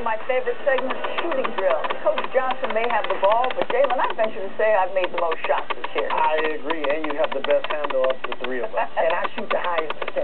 My favorite segment, shooting drill. Coach Johnson may have the ball, but Jalen, I venture to say I've made the most shots this year. I agree, and you have the best handle of the three of us. And I shoot the highest percentage.